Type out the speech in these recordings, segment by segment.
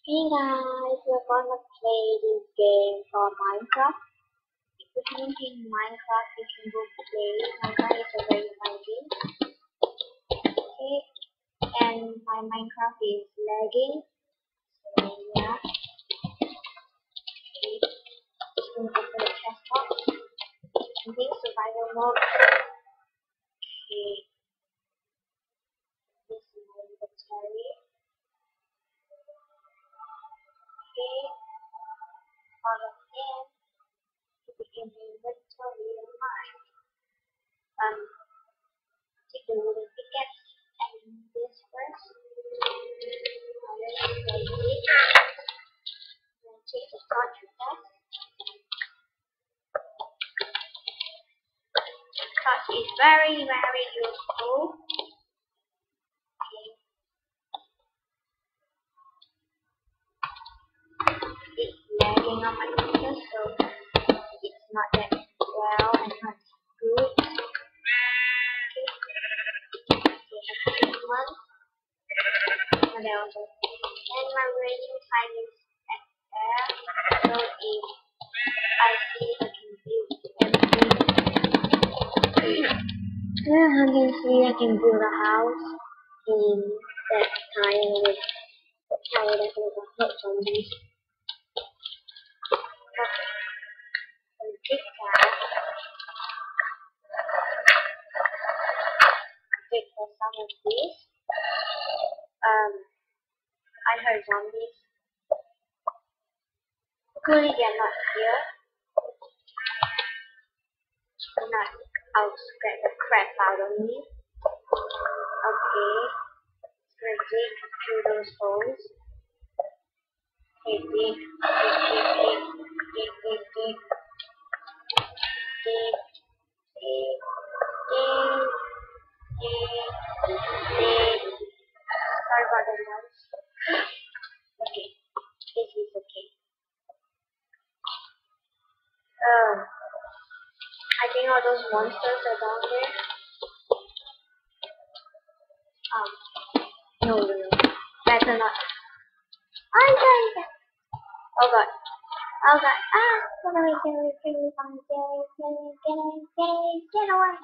Hey guys, we're gonna play this game for Minecraft. If you're using Minecraft, you can go play. Minecraft is a very fun game. Okay, and my Minecraft is lagging. So yeah, okay. Just gonna open the chest box. Okay, survival mode. Okay, this is my inventory. Okay, out of 10. To begin the inventory of mine. Take the wooden pickaxe and this first. Then take the torch with us. Torch is very useful. Okay. It's lagging on my computer, so it's not that well and not good. Okay. This one. And also, and my rating time is at there. So if I see I can build everything. Yeah, I can see I can build a house in that time with the tower that will hurt zombies. Okay, so take that. Take for some of this. I heard zombies. Luckily they're not here. They're not out scare the crap out of me. Okay. Let's dig through those holes. Okay, dig. Sorry about the noise. Okay, this is okay. I think all those monsters are down there. No. Better not. I'm dying. Oh god. Get away. Get away.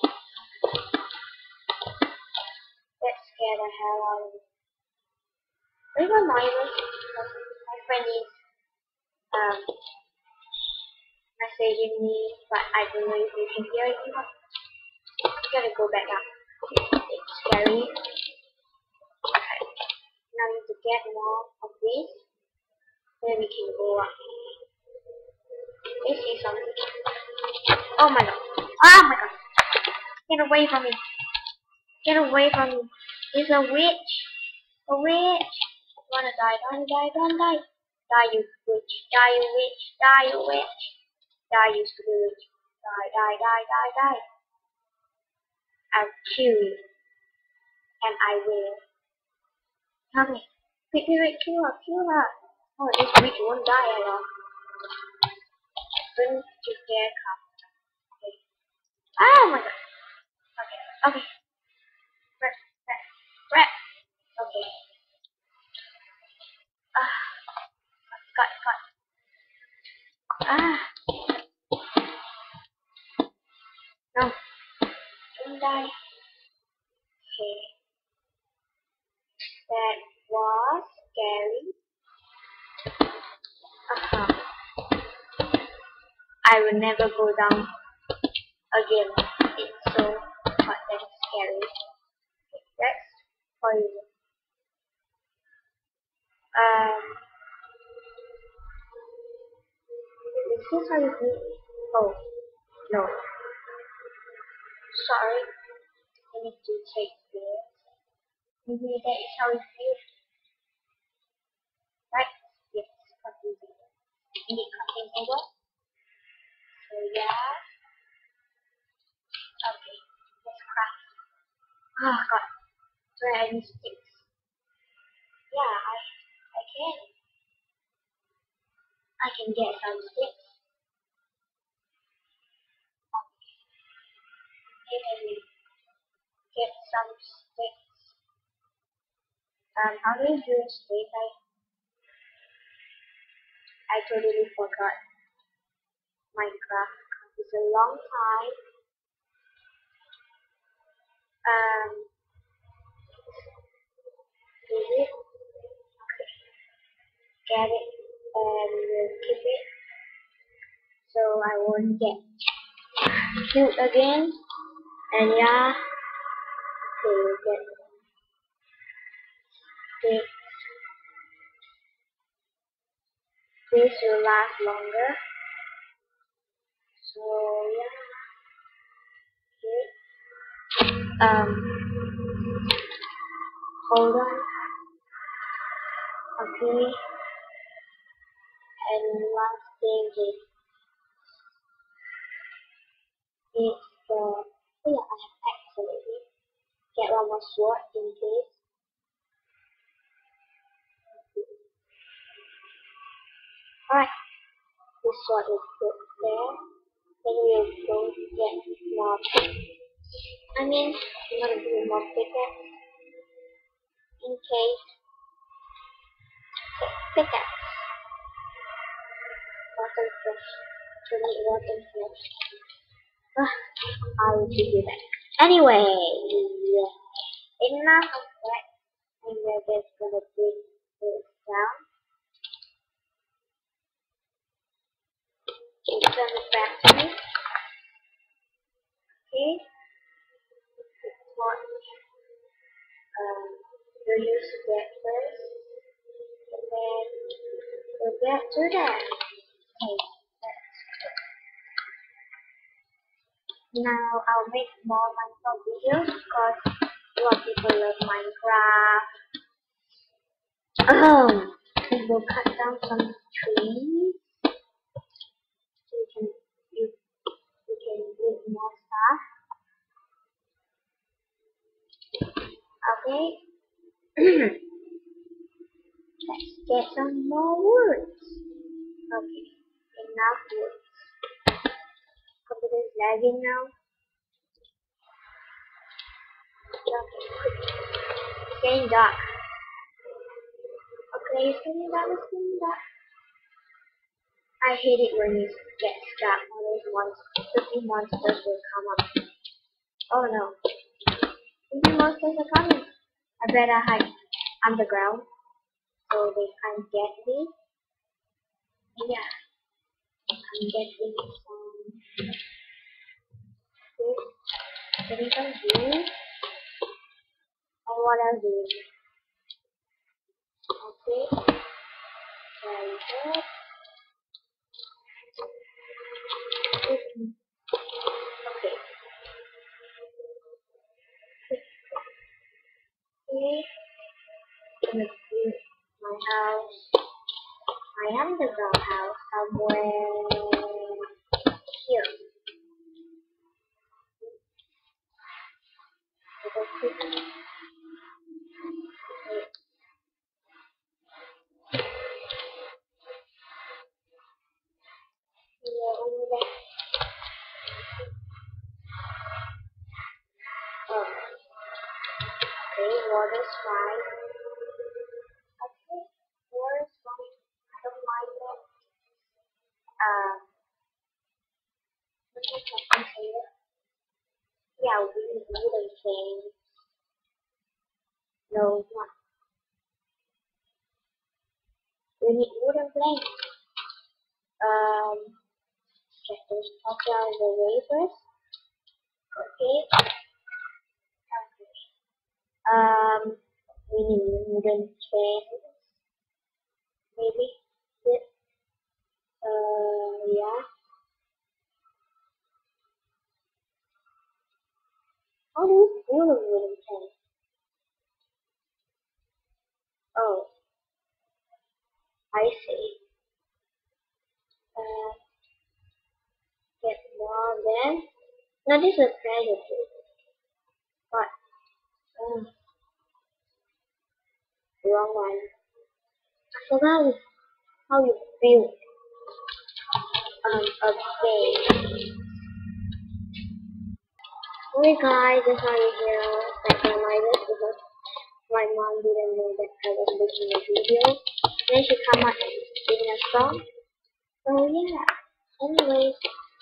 Let's scare the hell out of me. Leave a noise. My friend is messaging me, but I don't know if you can hear it or not. I'm gonna go back up. It's scary. Okay. Now we need to get more of this. Then we can go up. I see something. Oh my god. Oh my god. Get away from me. Get away from me. It's a witch. A witch. I wanna die. Don't die. Die, you witch. Die, you witch. Die, you witch. Die, you stupid witch. Die. I'll kill you. And I will. Come here. Quick, kill her. Oh, this witch won't die at all. Don't you dare come. Okay. Oh my god. Okay. Rat. Okay. Got. No. Don't die. Okay. That was scary. I will never go down again. It's so hot and scary. Okay, that's for you. Is this how you do it? Oh, no. Sorry. I need to take this. Maybe that is how it feels. Right? Yes, confusing. You need crafting table. So yeah. Okay, let's craft. Oh god. So I need sticks. Yeah, I can. I can get some sticks. Okay, get some sticks. How do you do a stick? I totally forgot Minecraft. It's a long time. Is it? Okay. Get it and we'll keep it so I won't get killed again. And yeah, okay, we'll get this. This will last longer. So yeah, okay. Hold on. Okay. And last thing is the oh yeah, I have actually get one more sword in case. Alright, this sword is put there. Then we'll go get more. I mean, I'm gonna do more pickaxe in case. Pickaxe. Rotten flesh. To make rotten flesh. I will give you that. Anyway, enough of that. And we're just gonna bring this down. Turn it back to me. Okay. What you use that first. And then we'll get to that. Okay. Now I'll make more Minecraft videos because a lot of people love Minecraft. We will cut down some trees so we can build more stuff. Okay. Let's get some more woods. Okay, enough woods. Computer is lagging now. Okay, it's getting dark. Okay, it's getting dark, it's getting dark. I hate it when it gets dark. All those creepy monsters will come up. Oh no. Creepy monsters are coming. I better hide underground so they can't get me. Yeah. I'm getting some wood. And what else do we need? Okay. Very good. Okay. Okay. I'm gonna build my house. My underground house somewhere here. Okay. Yeah, over there. Oh. Okay, water's fine. Okay, water's fine. I don't mind that. Look at something here. Yeah, we need wooden planks. No, it's not. We need wooden planks. Get those pots out of the way first. Okay. We need wooden planks. Maybe this. Yeah. How do you feel a wooden plank? Oh, I see. Get more then. No, this is a treasure too. But wrong one. I forgot how you build a base. Okay guys, that's why you hear background noises because my mom didn't know that I was making a video. Then she come up in a song Oh yeah. Anyways,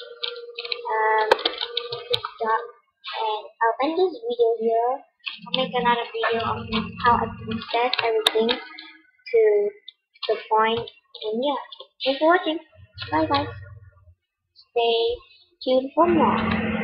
stop, and I'll end this video here. I'll make another video of how I process everything to the point. And yeah, thanks for watching. Bye guys. Stay tuned for more.